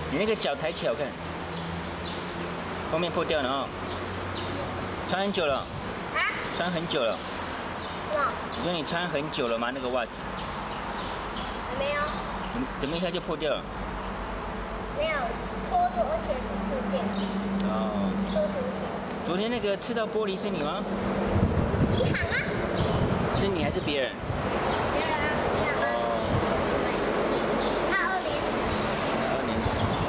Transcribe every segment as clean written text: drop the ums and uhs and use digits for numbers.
你那个脚抬起来，我看，后面破掉了哦。穿很久了。啊？穿很久了。你说你穿很久了吗？那个袜子？ 没有。 怎么一下就破掉了？ 没有，拖鞋破掉。 哦。 拖鞋。 昨天那个吃到玻璃是你吗？ 你好啊。 是你还是别人？ 别人啊，你好啊。他2年级。 2年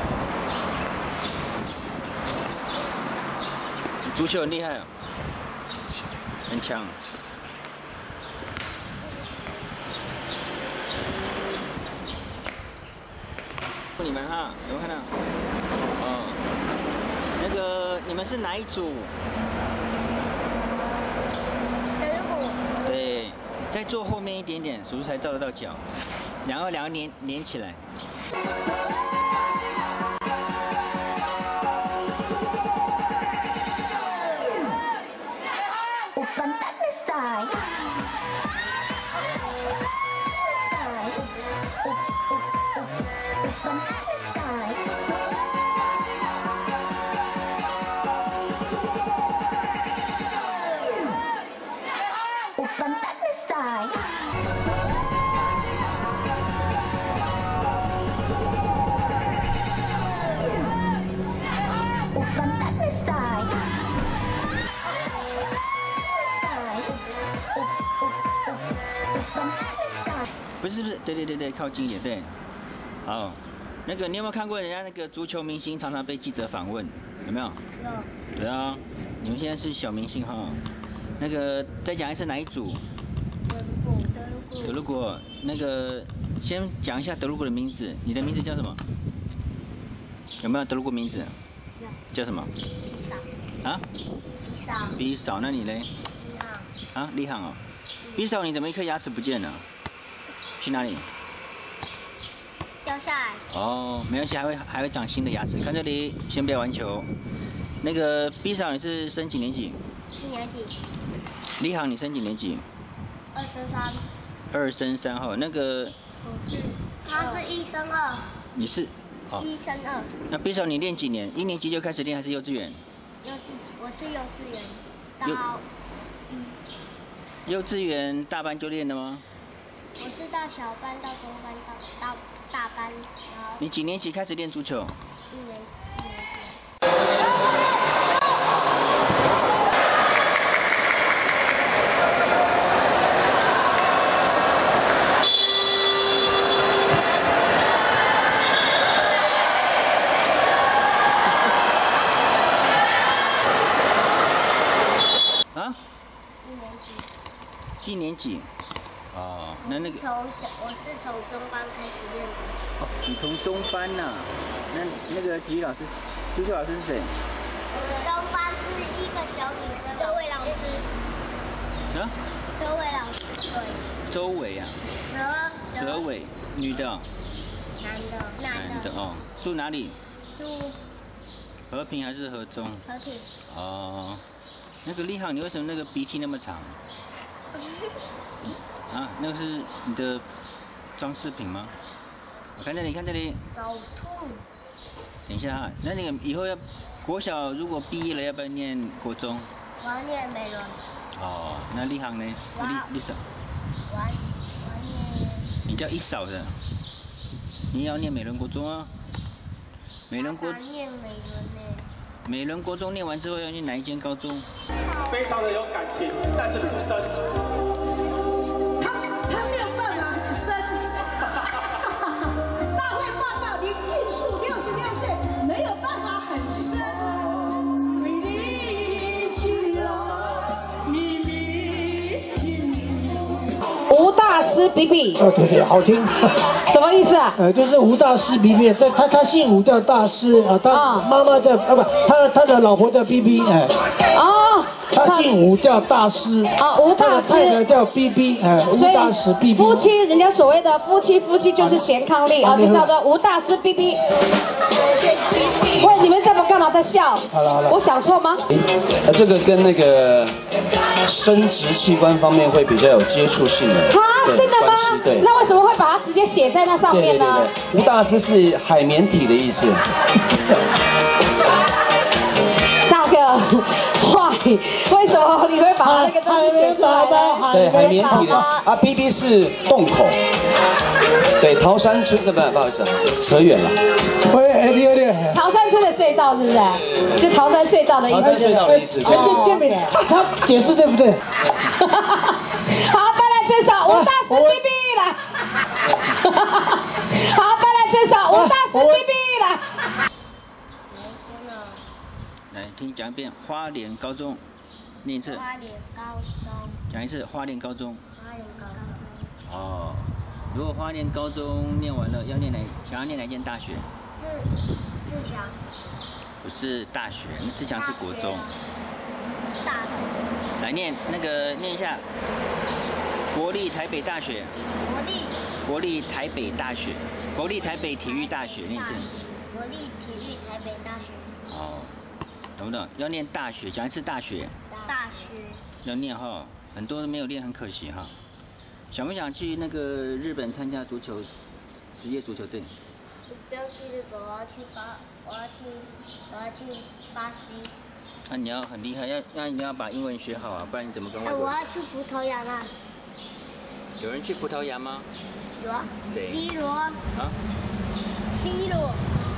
级。你足球很厉害啊。很强。你们哈，有没有看到？哦，那个你们是哪一组？ 德鲁。 对，再坐后面一点点，叔叔才照得到脚。两个连起来。不是，对，靠近一点，对。好，那个你有没有看过人家那个足球明星常常被记者访问？有没有？有。对啊，你们现在是小明星哈。那个再讲一次哪一组？德鲁古。那个先讲一下德鲁古的名字，你的名字叫什么？有没有德鲁古名字？有。叫什么？比嫂。啊？比嫂。比嫂，那你嘞？李航。啊，李航哦。比嫂，你怎么一颗牙齿不见了？去哪里？ 掉下来。哦， 没关系，还会长新的牙齿。看这里，先不要玩球。那个 B 嫂，你是升几年级 ？1年级。 李航，你升几年级 ？2升3。 2升3号。那个。 他是1升2。 你是 ？1升2。 那 B 嫂，你练几年？1年级就开始练，还是幼稚园？ 我是幼稚园到幼稚园大班就练了吗？ 我是到小班到中班到大班，然后。 你几年级开始练足球 ？1年级。 啊？1年级。哦，那个。 我是从中班开始练的。 哦，你从中班呐？那个体育老师、足球老师是谁？ 中班是一个小女生，周伟老师。 啊？ 周伟老师，对。 周伟啊。泽伟，女的。男的哦。住哪里？ 住和平还是和中？ 和平。 哦，那个立航，你为什么那个鼻涕那么长？啊，那个是你的装饰品吗？我看这里，看这里。 手兔。 等一下哈，那你以后国小如果毕业了，要不要念国中？ 我要念美伦。 哦，那立航呢？立嫂。 我要念。 你叫一嫂的，你也要念美伦国中啊。美伦国。 念美伦呢。 美伦国中念完之后要去哪一间高中？ 非常的有感情，但是不深。 他没有办法很深。大会报告，林俊树66岁，没有办法很深。为你去了秘密情。 吴大师比比。 对，好听。 什么意思啊？ 就是吴大师比比，他姓吴叫大师啊，他妈妈叫不，他的老婆叫 BB 哎。 哦。 他姓吴叫大师。 啊，吴大师。 太太叫 BB 哎，吴大师 BB。 夫妻，人家所谓的夫妻就是贤伉俪啊，就叫做吴大师 BB。喂，你们在干嘛在笑？ 好了， 我讲错吗？ 这个跟那个生殖器官方面会比较有接触性的。 啊，真的吗？ 对。 那为什么会会把它直接写在那上面呢？ 吴大师是海绵体的意思。 大哥，坏，为什么你会把那个东西写出来呢？ 对，海绵体的啊 ，BB 是洞口。对，桃山村的不好意思，扯远了。 桃山村的隧道是不是？就桃山隧道的意思。桃山隧道的意思。 全健健美，他解释对不对？ 好，再来这首吴大师 BB 来。好，再来这首吴大师 BB 来。 来听讲一遍，花莲高中，念一次。 花莲高中。 讲一次，花莲高中。 花莲高中。 哦，如果花莲高中念完了，想要念哪间大学？ 自强。 不是大学，自强是国中。 大的。 来念念一下，国立台北大学。国立台北大学，国立台北体育大学，念一次。 国立体育台北大学。 哦，懂不懂？要念大学，讲一次大学。 大学。 要念哈，很多人没有念，很可惜哈。想不想去那个日本参加职业足球队？ 不要去日本，我要去巴西。 那你要很厉害，你要把英文学好啊，不然你怎么跟外国人？ 我要去葡萄牙啊。 有人去葡萄牙吗？ 有啊。 谁 ？C 罗。 啊 ？C 罗。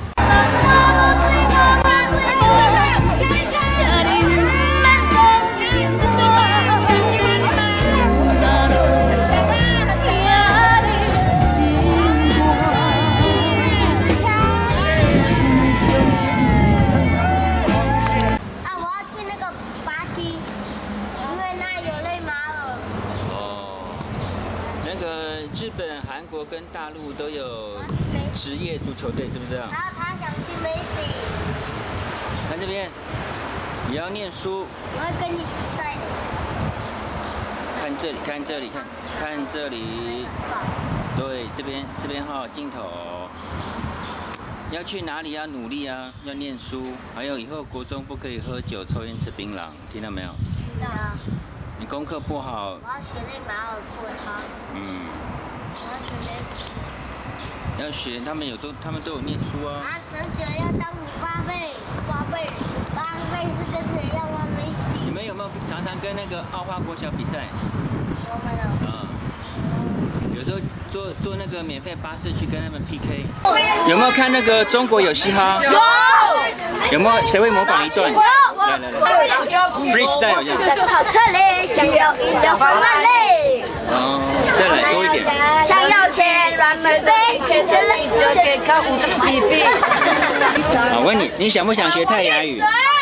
日本、韩国跟大陆都有职业足球队，知不知道？ 然后他想去梅西。 看这边，也要念书。 我要跟你比赛。 看这里，看这里，看这里。对，这边哈，镜头。要去哪里要努力啊，要念书，还有以后国中不可以喝酒、抽烟、吃槟榔，听到没有？ 听到啊。 你功课不好。 我要学内马尔过他。 要学，他们都有念书啊。 陈九要当巴菲是跟谁一样吗？梅西。 你们有没有常常跟那个奥花国小比赛？ 我们的。 有时候坐那个免费巴士去跟他们 PK。有没有看那个中国有嘻哈？ 有。 有没有谁会模仿一段？ 有。 来 ，freestyle 这样。 跑车嘞，想要饮料放哪里？ 哦，再来多一点。 想要钱软妹妹，全程累就给靠5个几币。 好，问你，你想不想学泰雅语？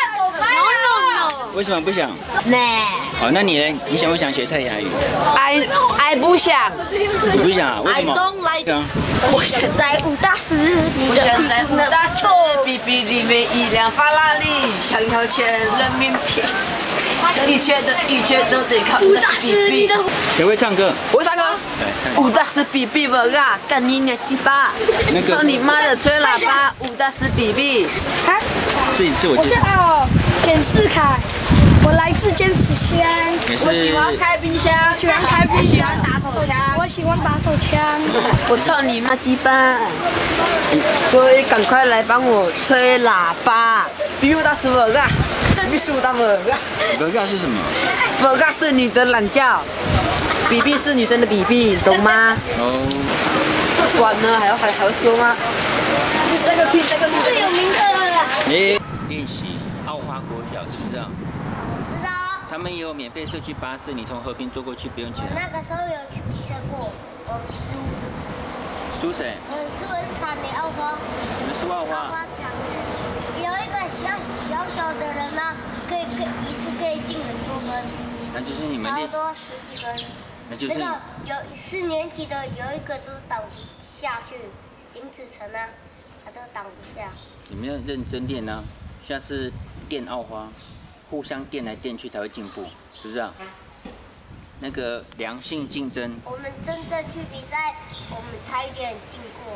为什么不想？好，那你呢？你想不想学泰雅语？ I 不想。 你不想啊？为什么？ 我选在武大师， 我选在武大师 ，BB 里面1辆法拉利，想要钱人民币，一切都得靠武大师 BB。 谁会唱歌？ 我会唱歌。武大师 BB 不啊，干你娘鸡巴！操你妈的吹喇叭！武大师 BB。 自我介绍。 简世凯，我来自坚持县。 我喜欢开冰箱， 喜欢开冰箱， 打手枪。 我喜欢打手枪。 我操你妈鸡巴！所以赶快来帮我吹喇叭。比武大师不啊，比武大不啊。 不啊是什么？ 不啊是女的懒觉，BB 是女生的 BB， 懂吗？ 哦。 完了还要说吗？这个听。 最有名的。 你练习奥花国小知不知道？ 知道。 他们也有免费社区巴士，你从和平坐过去不用钱。 我那个时候有去比赛过，我们输。 输谁？ 输很惨的奥花。 你们输奥花？ 奥花强。有一个小的人呢，一次可以进很多分。 那就是你们差不多10几分。 那就是。 那个有4年级的有一个都挡不下去，林子成啊，他都挡不下。 你们要认真练啊，下次电奥花，互相电来电去才会进步，是不是啊？那个良性竞争。 我们真正去比赛，我们差一点进过。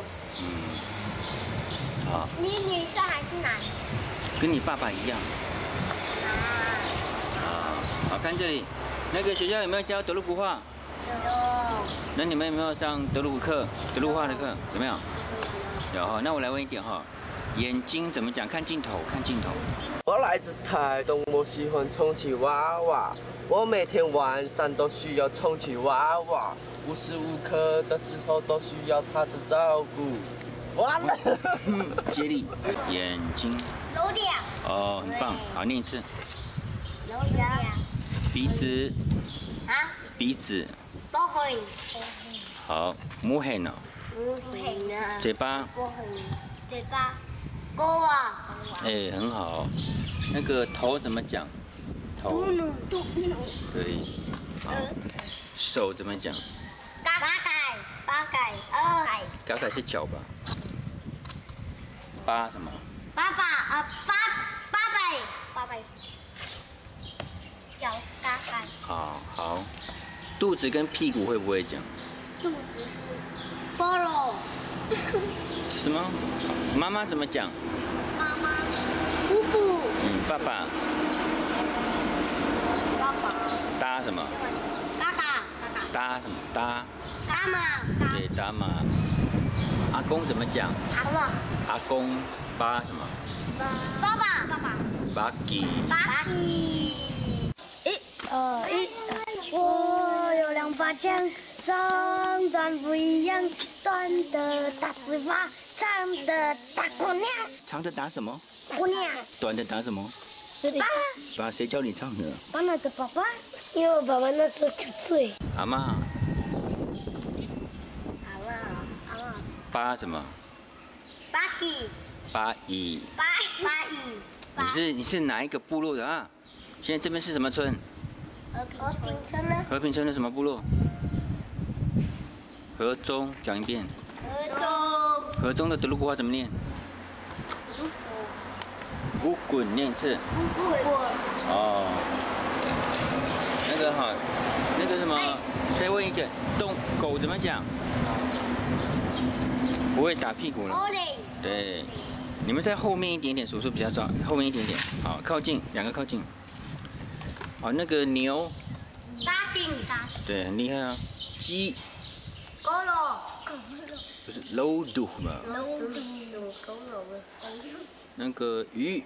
好。 你女生还是男？ 跟你爸爸一样。好，看这里，那个学校有没有教德鲁古话？ 那你们有没有上德鲁课、德鲁话的课？有没有？有哈。那我来问一点哈，眼睛怎么讲？看镜头，看镜头。 我来自台东，我喜欢充气娃娃。我每天晚上都需要充气娃娃，无时无刻的时候都需要他的照顾。完了。 接力，眼睛。 有两。 哦，很棒。好，念一次。 有两。 鼻子。 啊？ 鼻子。 都可以。 好，目黑呢？嘴巴。 嘴巴。狗啊。 哎，很好。那个头怎么讲？头。对。好。手怎么讲？八改。嘎改是脚吧？八什么？ 八百。脚是八改。 好。肚子跟屁股会不会讲？ 肚子是菠萝。 什么？妈妈怎么讲？ 妈妈。姑姑。 爸爸。搭什么？搭什么？搭妈。对，搭妈。阿公怎么讲？阿公巴什么？ 爸爸。 巴吉。 我有两把枪，长短不一样，短的打死马，长的打姑娘。 长的打什么？ 姑娘。 短的打什么？爸。谁教你唱的？ 我那的爸爸，因为我爸爸那时候9岁。 阿妈。八什么？八乙。你是哪一个部落的啊？现在这边是什么村？ 和平村呢？ 和平村的什么部落？河中，讲一遍。河中的德鲁古话怎么念？乌滚，念一次。哦。那个什么，再问一个，狗怎么讲？不会打屁股了。对，你们在后面一点点，叔叔比较早，后面一点点。好，靠近，两个靠近。哦，那个牛。 大金。 对，很厉害啊。鸡。 狗肉。 不是老肚嘛？那个鱼。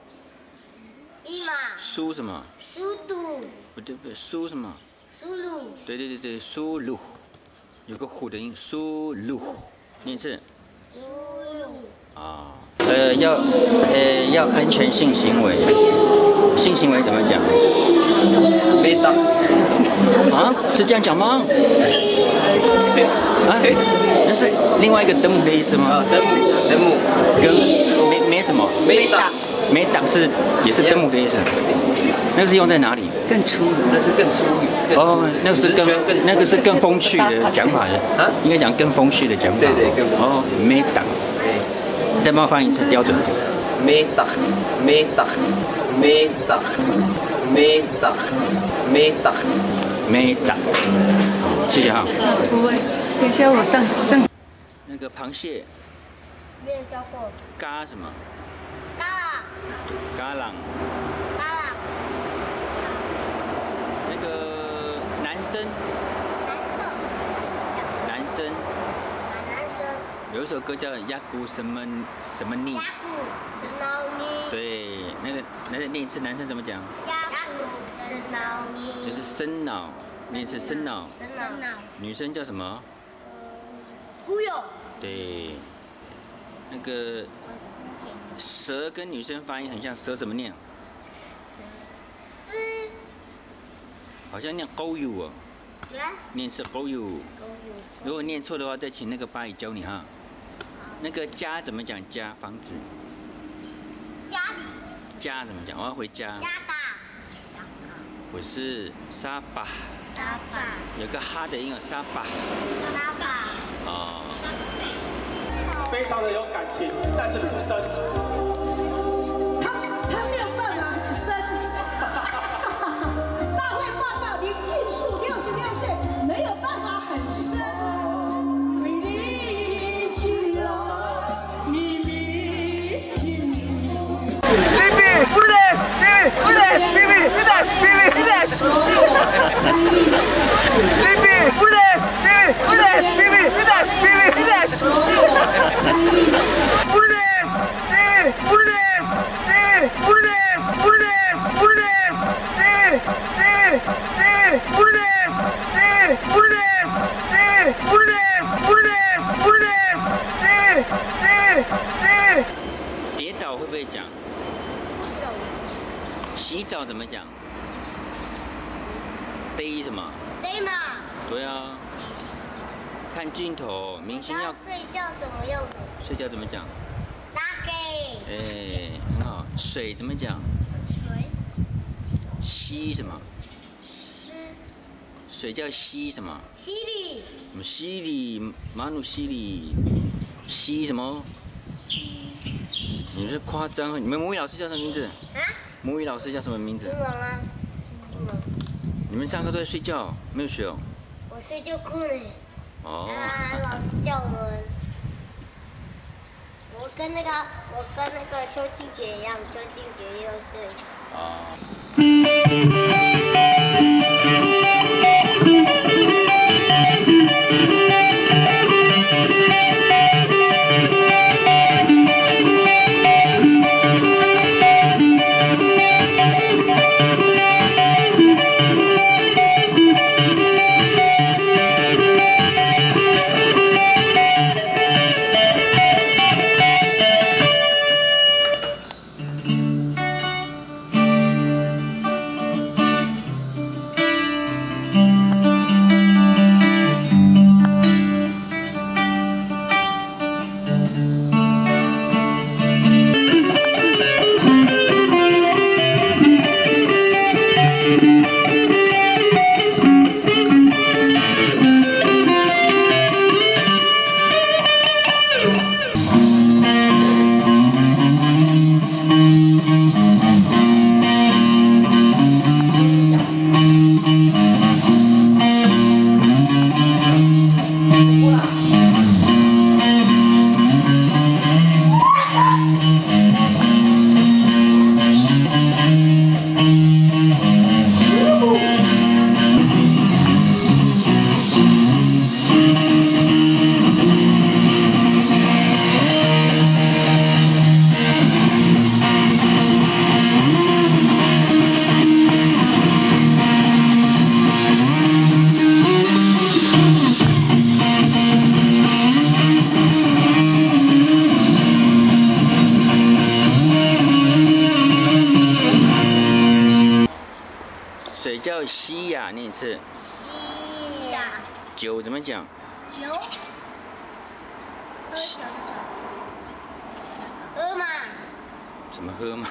苏什么？ 苏肚。 不对，苏什么？ 苏鲁。 对，苏鲁，有个虎的音，苏鲁，念一次。 苏鲁。 啊。要安全性行为。性行为怎么讲？ 没打。 啊？是这样讲吗？啊？那是另外一个德姆的意思吗？ 德姆。 跟没什么。 没打。 没打也是德姆的意思。那个是用在哪里？ 更粗鲁，那是更粗鲁。 哦，那个是更风趣的讲法的。啊？应该讲更风趣的讲法。 对，更。 哦，没打。再帮我翻译一次，标准。 没打。 谢谢哈。 不会，等一下我上。 那个螃蟹。 没有教过。 嘎什么？ 嘎朗。 那个男生。有一首歌叫《雅古什么尼》。 雅古什么尼。 对，那个念一次，男生怎么讲？ 雅古什么尼。 就是生脑，念一次生脑。女生叫什么？ 咕友。 对，那个蛇跟女生发音很像，蛇怎么念？好像念勾友哦。念是勾友。如果念错的话，再请那个巴姨教你哈。那个家怎么讲？家房子。 家里。 家怎么讲？我要回家。 家大。 我是沙巴。有个哈的音哦，沙巴。哦。 非常的有感情，但是不深。 他没有办法很深。大会报告，林俊树66岁，没有办法很深。为你去了秘密情。 Bibi，不得，Bibi，不得，Bibi，不得。 跌倒会不会讲？洗澡怎么讲？背什么？ 对嘛？ 对啊。看镜头，明星要睡觉怎么用？ 睡觉怎么讲？ 打给。 哎，很好。水怎么讲？ 水。 吸什么？ 湿。 水叫吸什么？ 犀利。 什么犀利？马努犀利。吸什么？你是夸张！你们母语老师叫什么名字？ 啊？ 母语老师叫什么名字？ 金龙啊，金龙。 你们上课都在睡觉，没有学哦？ 我睡就哭了。 哦。 老师叫我们，我跟那个邱静姐一样，邱静姐也有睡。 啊。水叫西雅，念一次。 西雅。 酒怎么讲？ 酒。喝酒的酒。喝嘛。 怎么喝嘛？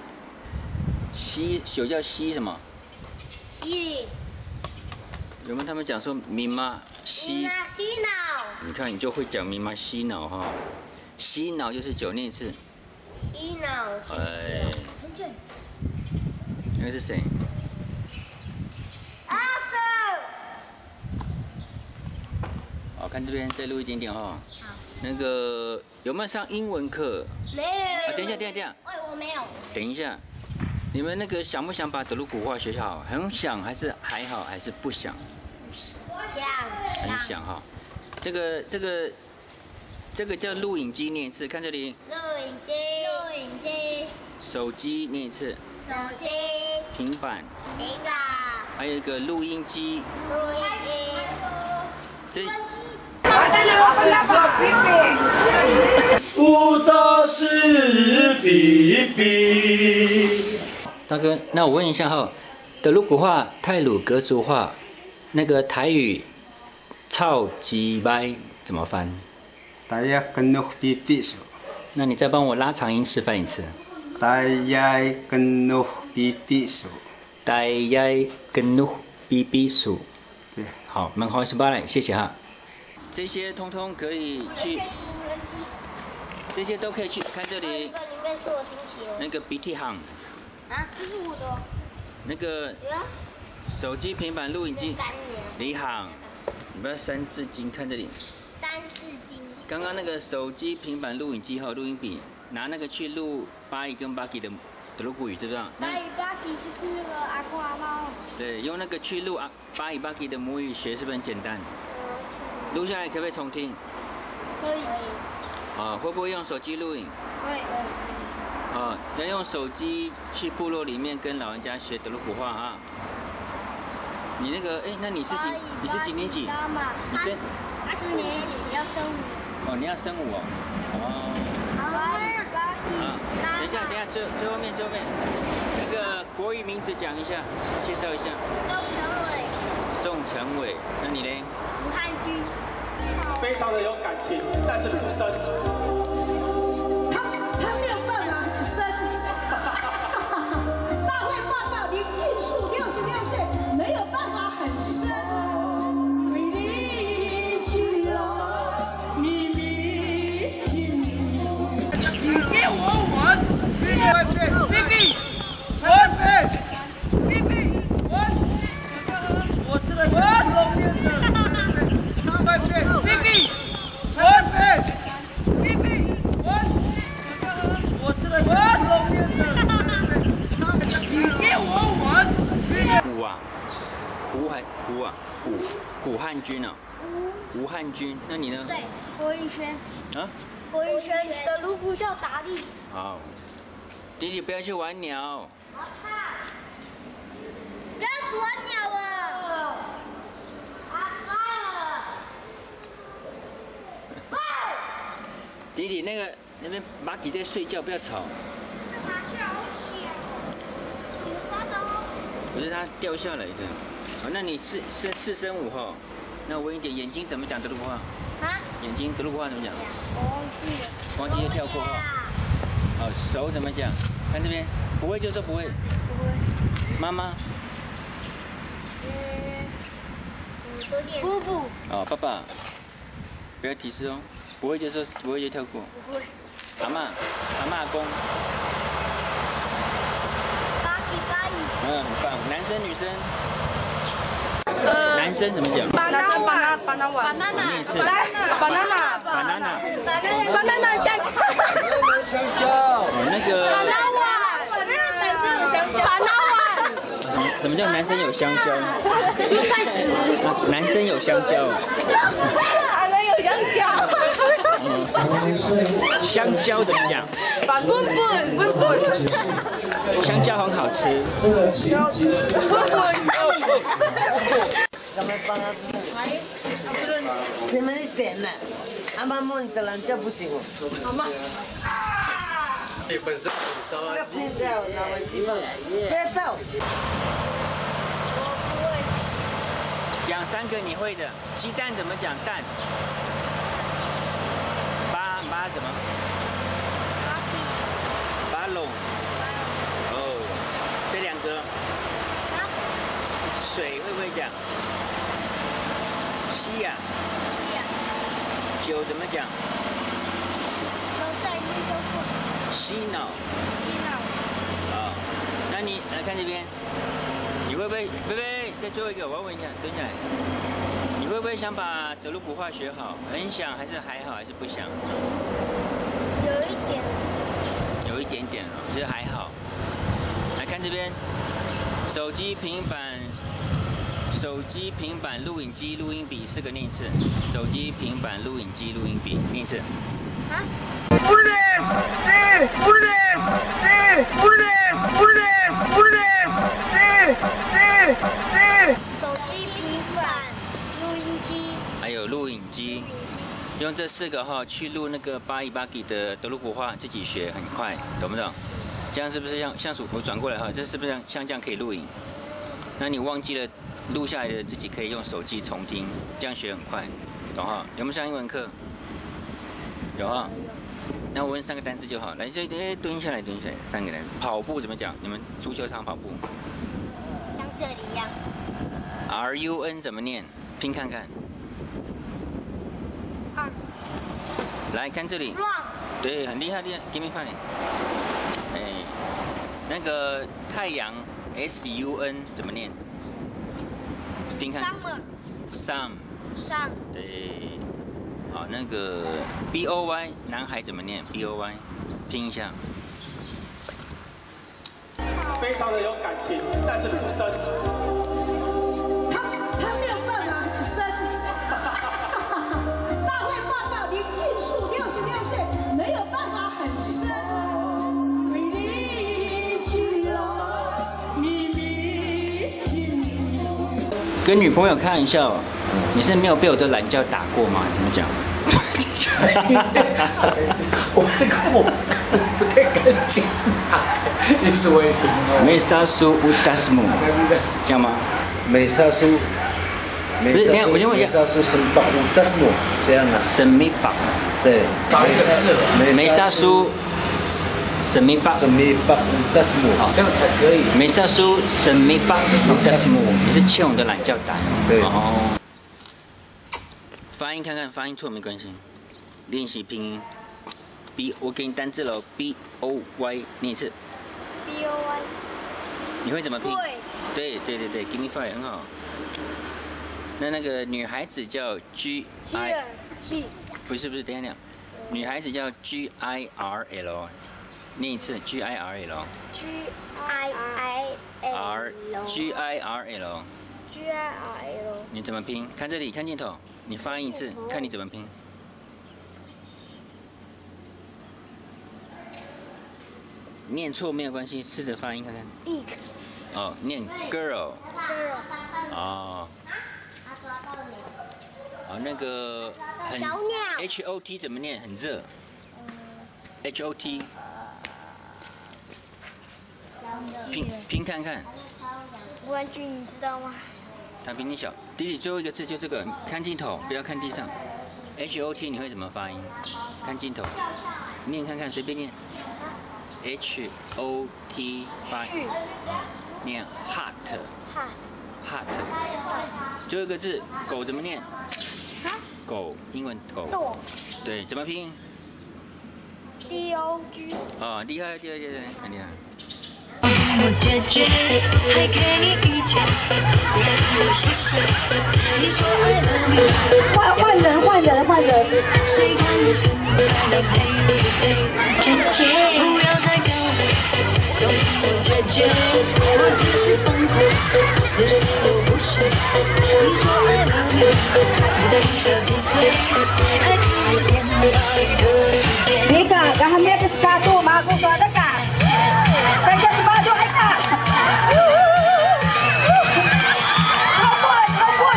酒叫西什么？ 西。 有没有他们讲说咪妈西？ 咪妈洗脑。 你看你就会讲咪妈洗脑哈。洗脑就是酒，念一次。 洗脑。 哎。那个是谁？ 阿瑟。 好，看这边再录一点点哈。 好。 那个有没有上英文课？ 没有。 啊，等一下。 喂，我没有。 等一下，你们那个想不想把德鲁古话学好？很想还是还好还是不想？ 想。 很想哈。这个叫录影机，念一次，看这里。 录影机。手机念一次。 手机。 平板。还有一个录音机。这。 舞蹈是比比。 大哥，那我问一下哈，德鲁古话、太鲁阁族话，那个台语“操鸡掰”怎么翻？ 大家跟努比比数。 那你再帮我拉长音示范一次。 大家跟努比比数。 大家跟努比比数。 对。 好，门口是巴来，谢谢哈。这些通通可以去，这些都可以去看这里。那个鼻涕行。 啊，这是我的。 那个手机、平板、录影机，李行，你不要三字经，看这里。 三字经。 刚刚那个手机、平板、录影机还有录音笔，拿那个去录巴伊跟巴基的德鲁古语，知不知道？ 巴伊巴基就是那个阿公阿妈。 对，用那个去录巴伊巴基的母语学是不是很简单？录下来可不可以重听？ 可以。 啊，会不会用手机录影？ 会。 啊，要用手机去部落里面跟老人家学德鲁古话啊。你那个，哎，那你是几年级？你升 4年级，要升5。 哦，你要升5哦。等一下，最后面，那个国语名字讲一下，介绍一下。宋承伟。那你呢？ 吴汉军。 非常的有感情，但是不深。 他没有办法很深。大会报告，林俊树66岁，没有办法很深。为你去了秘密情，你给我吻，baby，我知道古汉军啊。吴汉军，那你呢？ 对，郭玉轩。 啊？ 郭玉轩的卢布叫达利。 好，弟弟不要去玩鸟。 不要去玩鸟啊！ 弟弟那边马吉在睡觉，不要吵。 麻雀好小，怎么抓的哦？ 不是它掉下来的。好，那你4升5哈。那我问一点，眼睛怎么讲德鲁古话？啊？眼睛德鲁古话怎么讲？ 我忘记了。 忘记就跳过哈。好，手怎么讲？看这边，不会就说不会。 不会。 妈妈。 多点。布布。 哦，爸爸。不要提示哦，不会就说不会就跳过。 不会。 阿嬷公。 巴伊。 很棒。男生女生？男生怎么讲 ？banana， 你也是。banana， 香蕉。 哦，那个。 男生有香蕉。 什么叫男生有香蕉？ 不太直。 男生有香蕉。 男生有香蕉。 香蕉怎么讲？ 笨。 香蕉很好吃。 这个情节是。 你们一点呢？阿妈梦的人就不行哦。 好吗？ 你本身不要拍照，拿回去吧。不要照。 我不会。 讲3个你会的，鸡蛋怎么讲？蛋。巴什么？巴龙。哦，这2个。水会不会讲？吸呀。酒怎么讲？洗脑。好，那你来看这边，你会不会？贝，再最后一个，我要问一下，蹲下来，你会不会想把德鲁古话学好？很想，还是还好，还是不想？有一点点哦，就是还好。来看这边，手机、平板、录影机、录音笔，4个念一次。手机、平板、录影机、录音笔，念一次。啊？ 手机、平板、录音机， 还有录影机，用这4个哈去录那个巴伊巴基的德鲁古话，自己学很快，懂不懂？这样是不是像我转过来哈？这是不是像这样可以录影？那你忘记了录下来的，自己可以用手机重听，这样学很快，懂哈？有没有上英文课？有哈。那我问3个单词就好，来，蹲下来，3个单词。跑步怎么讲？你们足球场跑步？ 像这里一样。 RUN 怎么念？拼看看。来看这里。对，很厉害，Give me five。哎，那个太阳 SUN 怎么念？拼看。Sun。对。好，那个 BOY 男孩怎么念 ？BOY， 拼一下。 非常的有感情，但是不深。 他没有办法很深。大会报告，林俊树66岁，没有办法很深。为你去了秘密情。 跟女朋友开玩笑，你是没有被我的懒觉打过吗？怎么讲？ 我这个我不太敢讲，你是为什么？ 梅萨苏乌达斯姆，这样吗？ 梅萨苏， 不是，等下我先问一下， 梅萨苏什么乌达斯姆这样啊？ 神秘榜， 对， 找一个字， 梅萨苏神秘榜， 神秘榜乌达斯姆， 好， 这样才可以。 梅萨苏神秘榜乌达斯姆，你是欠我的懒觉打。 对。 哦。发音看看，发音错没关系。练习拼音 ，B， 我给你单字了 ，B O Y， 念一次。 B O Y。 你会怎么拼？ 会。 对，Give me five， 很好。那个女孩子叫 G I， 不是，等一下，女孩子叫 G I R L， 念一次 G I R L。 G I R G I R L。 G I R L。 你怎么拼？看这里，看镜头，你发音一次，看你怎么拼。念错没有关系，试着发音看看。哦，念 girl。哦。哦，那个很 H O T 怎么念？很热。H O T。拼看看。 玩具你知道吗？ 他比你小。弟弟最后一个字就这个，看镜头，不要看地上。H O T 你会怎么发音？看镜头，念看看，随便念。H O T 发音，念 hot。最后一个字，狗怎么念？狗，英文狗。对，怎么拼 ？D O G。 哦，厉害，很厉害。 我决绝，还给你意见，你还给我谢谢。你说 I love you， 换人。 谁看得出来陪你飞？决绝，不要再叫我，总是我决绝，我只是放空，有时又不睡。你说 I love you， 不在乎小几岁，爱自我天大的世界。 你看，刚才那个是卡杜马古说的卡。348就挨打，超过了！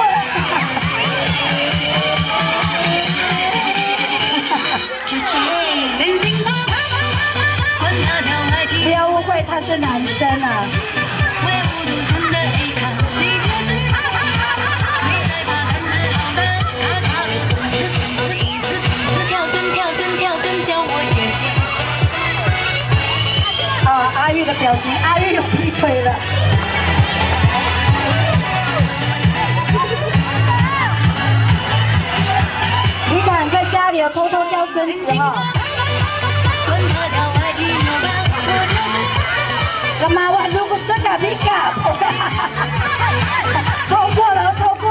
不要误会，他是男生啊。阿玉的表情，阿玉有劈腿了。你敢在家里有偷偷教孙子哈？干嘛玩如果这个比卡？超过了！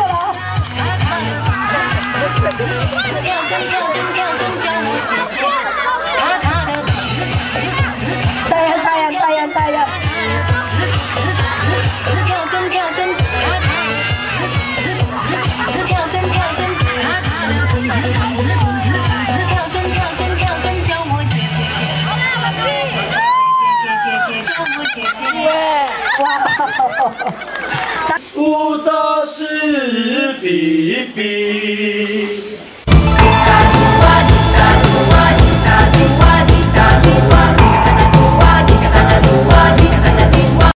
跳针，叫我姐姐。 大呀！ 跳针，跳针，叫我姐姐。 哇！舞蹈是比比。